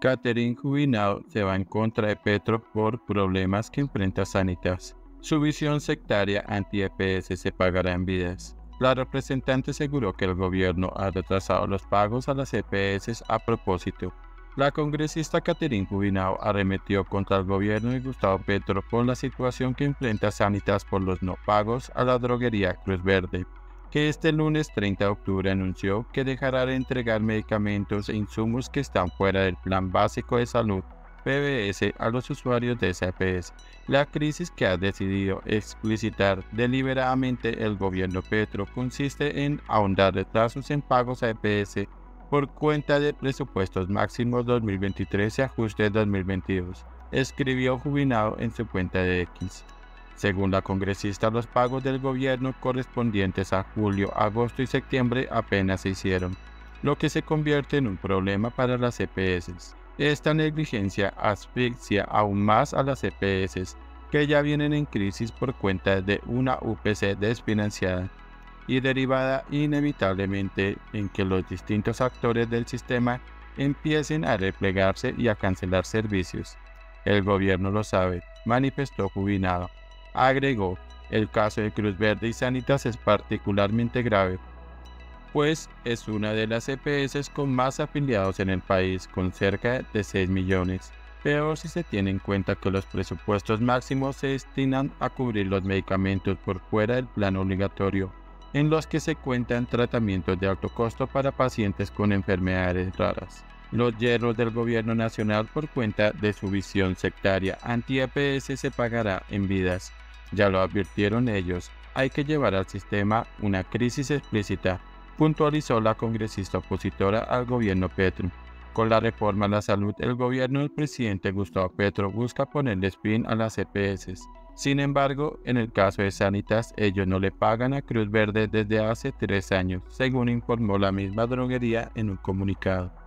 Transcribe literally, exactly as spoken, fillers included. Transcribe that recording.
Catherine Jubinao se va en contra de Petro por problemas que enfrenta Sanitas. Su visión sectaria anti-E P S se pagará en vidas. La representante aseguró que el gobierno ha retrasado los pagos a las E P S a propósito. La congresista Catherine Jubinao arremetió contra el gobierno de Gustavo Petro por la situación que enfrenta Sanitas por los no pagos a la droguería Cruz Verde, que este lunes treinta de octubre anunció que dejará de entregar medicamentos e insumos que están fuera del Plan Básico de Salud P B S a los usuarios de esa E P S. La crisis que ha decidido explicitar deliberadamente el gobierno Petro consiste en ahondar retrasos en pagos a E P S por cuenta de presupuestos máximos dos mil veintitrés y ajustes dos mil veintidós, escribió Jubinao en su cuenta de X. Según la congresista, los pagos del gobierno correspondientes a julio, agosto y septiembre apenas se hicieron, lo que se convierte en un problema para las E P S. Esta negligencia asfixia aún más a las E P S, que ya vienen en crisis por cuenta de una U P C desfinanciada y derivada inevitablemente en que los distintos actores del sistema empiecen a replegarse y a cancelar servicios. El gobierno lo sabe, manifestó Jubinao. Agregó, el caso de Cruz Verde y Sanitas es particularmente grave, pues es una de las E P S con más afiliados en el país, con cerca de seis millones. Peor si se tiene en cuenta que los presupuestos máximos se destinan a cubrir los medicamentos por fuera del plan obligatorio, en los que se cuentan tratamientos de alto costo para pacientes con enfermedades raras. Los hierros del gobierno nacional por cuenta de su visión sectaria anti-E P S se pagará en vidas. Ya lo advirtieron ellos, hay que llevar al sistema una crisis explícita, puntualizó la congresista opositora al gobierno Petro. Con la reforma a la salud, el gobierno del presidente Gustavo Petro busca ponerles fin a las E P S. Sin embargo, en el caso de Sanitas, ellos no le pagan a Cruz Verde desde hace tres años, según informó la misma droguería en un comunicado.